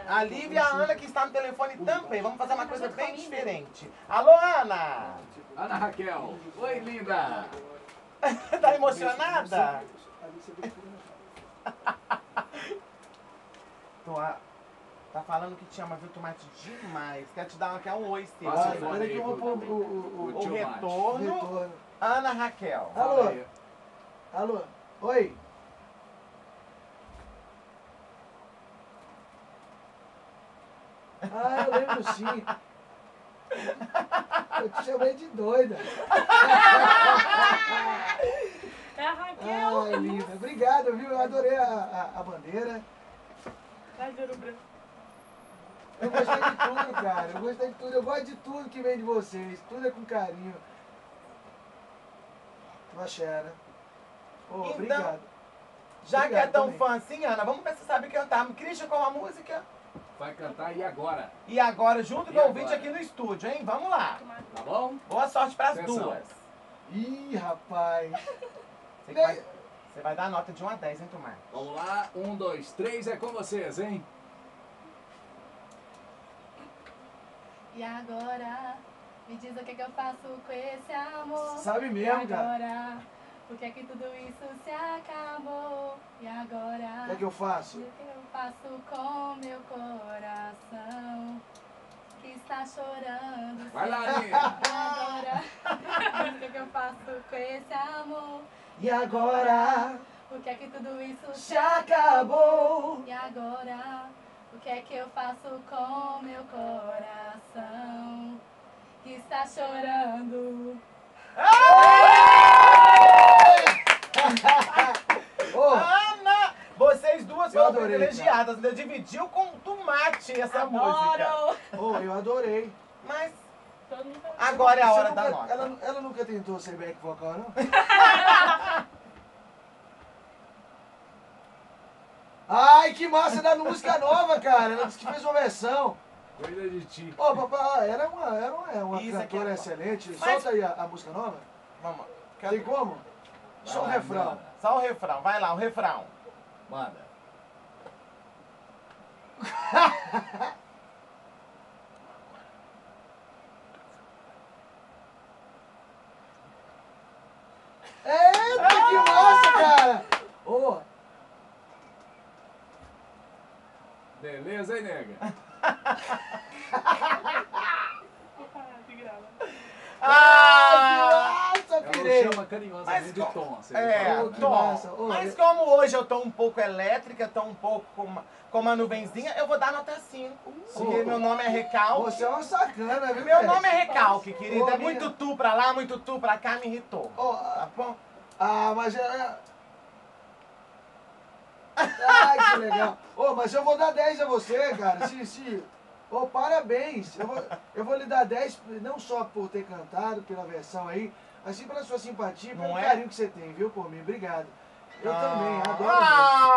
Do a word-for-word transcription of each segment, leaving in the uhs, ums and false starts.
A Lívia e a Ana que está no telefone também. Vamos fazer uma coisa bem diferente. Alô, Ana! Ana Raquel. Oi, linda. Tá emocionada? Tô a... Tá falando que te ama, viu, Tomate, demais. Quer te dar quer um oi seu. Passa Olha. o fone Peraí que aí eu vou pro- pôr o, o, o, O tio retorno, retorno. Ana Raquel. Alô? Fala aí. Alô? Oi? Ah, eu lembro sim. Eu te chamei de doida. É a Raquel. Ai, linda. Obrigado, viu? Eu adorei a, a, a bandeira. Vai ver o branco. Eu gostei de tudo, cara. Eu gostei de tudo. Eu gosto de tudo que vem de vocês. Tudo é com carinho. Machera. Oh, Então, obrigado. Já que é Obrigado tão também. fã assim, Ana, vamos ver se sabe cantar. Christian, qual a música? Vai cantar e agora? E agora, junto E com o ouvinte agora? aqui no estúdio, hein? Vamos lá. Tá bom? Boa sorte pras Atenção. duas. Ih, rapaz. Você, que vai, você vai dar nota de um a dez, hein, Tomate? Vamos lá. Um, dois, três. É com vocês, hein? E agora, me diz o que, que eu faço com esse amor. Sabe E mesmo, cara. agora, por que, que tudo isso se acabou? E agora, O que é que eu faço? o que eu faço com meu coração que está chorando? Vai lá, sem- Aninha. Agora, o que, que eu faço com esse amor? E agora? Por que, que tudo isso se Já acabou. E agora, o que é que eu faço com meu coração que está chorando? Ô, Ana! Vocês duas Eu foram adorei, privilegiadas, né? Dividiu com o Tomate essa música. Adoro. ô, eu adorei. Mas Todo mundo tá- agora é a Você hora nunca- da nota. Ela, ela nunca tentou ser back vocal, não? Ai, que massa da música nova, cara. Ela disse que fez uma versão. Cuida de ti. Ô, papai, era uma, era uma, é uma Isso aqui cantora é- excelente. Mas- Solta aí a, a música nova. Vamos. Tem como? Só o lá, refrão. manda. Só o refrão. Vai lá, o refrão. Manda. Eita, que massa, cara! Ô, Beleza, hein, nega? Que grava. Ah! que massa, Ela pirei. chama carinhosamente Mas de co- Tom. Você É, fala, Ô, que né? Tom. massa. Ô, Mas eu- como hoje eu tô um pouco elétrica, tô um pouco com uma, com uma nuvenzinha, eu vou dar nota cinco. Porque Ô, meu nome é Recalque. Você é uma sacana, viu, Meu velho? nome é Recalque, querida. Ô, É minha- muito tu pra lá, muito tu pra cá, me irritou. Ô, Tá bom? ah, mas é... Ai, que legal. Ô, mas eu vou dar dez a você, cara. Se, se... Ô, parabéns. Eu vou, eu vou lhe dar dez, não só por ter cantado, pela versão aí, mas sim pela sua simpatia e pelo Não é? carinho que você tem, viu, por mim. Obrigado. Eu Ah. também, adoro você.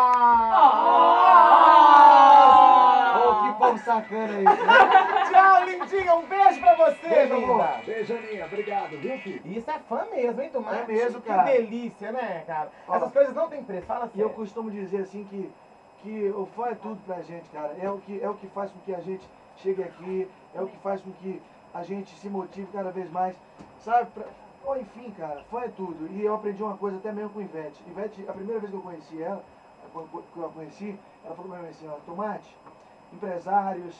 Ah! Ô, que pão sacana aí. Tchau, lindinha. Um beijo pra você, Beijo, amor. linda. Beijo, Aninha. Obrigado, viu, filho? Isso é fã mesmo, hein, Tomate? É mesmo, Que cara. delícia, né, cara? Ó. Essas coisas não tem preço. Fala E eu sério. costumo dizer assim que, que o fã é tudo pra gente, cara. É o, que, é o que faz com que a gente chegue aqui, é o que faz com que a gente se motive cada vez mais, sabe? Pra, ou enfim, cara, fã é tudo. E eu aprendi uma coisa até mesmo com Ivete. Ivete, a primeira vez que eu conheci ela, quando que eu a conheci, ela falou pra mim assim, ó, Tomate, empresários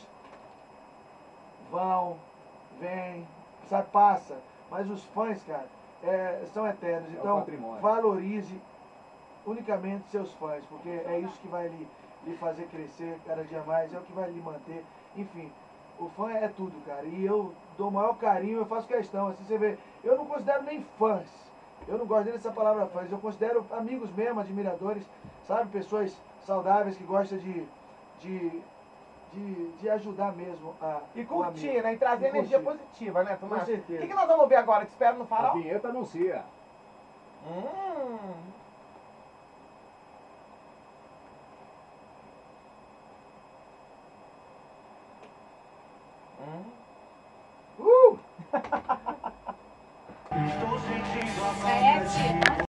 vão, vêm, sabe, passa. Mas os fãs, cara, é, são eternos. É o Então, patrimônio. valorize unicamente seus fãs, porque é isso que vai lhe, lhe fazer crescer cada dia mais, é o que vai lhe manter. Enfim, o fã é tudo, cara. E eu dou o maior carinho, eu faço questão. Assim, você vê, eu não considero nem fãs. Eu não gosto nem dessa palavra fãs. Eu considero amigos mesmo, admiradores, sabe? Pessoas saudáveis que gostam de, de, de, de ajudar mesmo a. E o curtir, amigo. né? E trazer E energia curtir. positiva, né, Tomate? Com certeza. O que, que nós vamos ver agora? Te espero no A farol? vinheta anuncia. Hum. Hum. Uh! Sete.